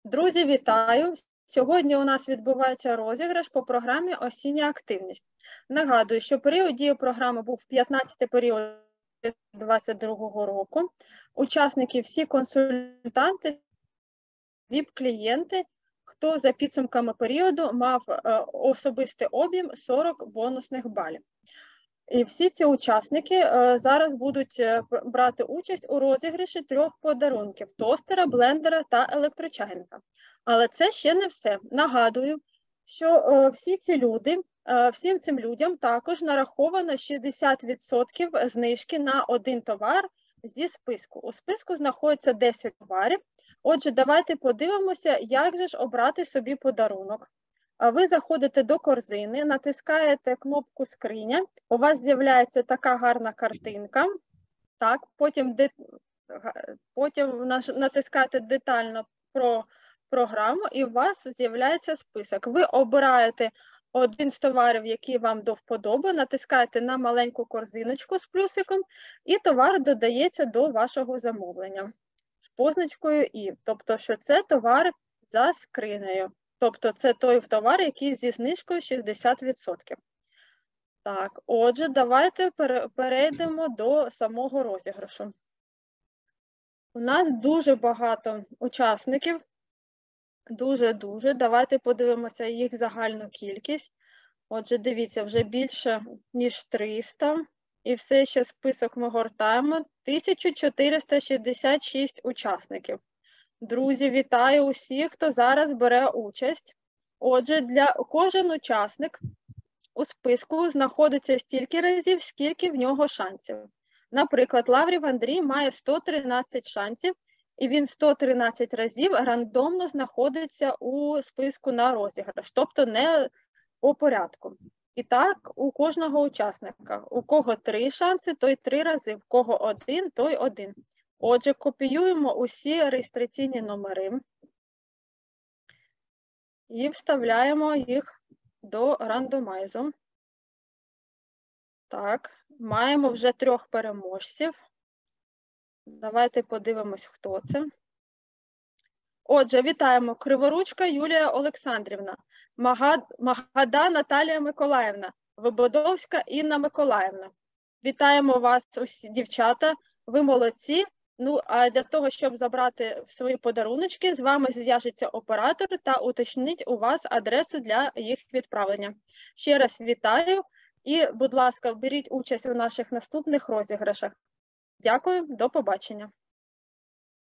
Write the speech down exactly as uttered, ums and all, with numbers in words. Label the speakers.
Speaker 1: Друзі, вітаю! Сьогодні у нас відбувається розіграш по програмі «Осіння активність». Нагадую, що період дії програми був п'ятнадцятий період двадцять другого року. Учасники всі консультанти, віп-клієнти, хто за підсумками періоду мав особистий об'єм сорок бонусних балів. І всі ці учасники е, зараз будуть брати участь у розіграші трьох подарунків – тостера, блендера та електрочайника. Але це ще не все. Нагадую, що е, всі ці люди, е, всім цим людям також нараховано шістдесят відсотків знижки на один товар зі списку. У списку знаходиться десять товарів. Отже, давайте подивимося, як же ж обрати собі подарунок. Ви заходите до корзини, натискаєте кнопку «Скриня», у вас з'являється така гарна картинка, так, потім, де, потім натискаєте детально про програму і у вас з'являється список. Ви обираєте один з товарів, який вам до вподоби, натискаєте на маленьку корзиночку з плюсиком і товар додається до вашого замовлення з позначкою «І», тобто, що це товар за скринею. Тобто це той товар, який зі знижкою шістдесят відсотків. Так, отже, давайте перейдемо до самого розіграшу. У нас дуже багато учасників. Дуже-дуже. Давайте подивимося їх загальну кількість. Отже, дивіться, вже більше, ніж триста. І все ще список ми гортаємо. тисяча чотириста шістдесят шість учасників. Друзі, вітаю усіх, хто зараз бере участь. Отже, для кожен учасник у списку знаходиться стільки разів, скільки в нього шансів. Наприклад, Лаврів Андрій має сто тринадцять шансів, і він сто тринадцять разів рандомно знаходиться у списку на розіграш, тобто не по порядку. І так, у кожного учасника. У кого три шанси, той три рази, у кого один, той один. Отже, копіюємо усі реєстраційні номери і вставляємо їх до рандомайзу. Так, маємо вже трьох переможців. Давайте подивимось, хто це. Отже, вітаємо Криворучка Юлія Олександрівна, Магада Наталія Миколаївна, Вибодовська Інна Миколаївна. Вітаємо вас усі, дівчата, ви молодці. Ну, а для того, щоб забрати свої подаруночки, з вами зв'яжеться оператор та уточнить у вас адресу для їх відправлення. Ще раз вітаю і, будь ласка, беріть участь у наших наступних розіграшах. Дякую, до побачення.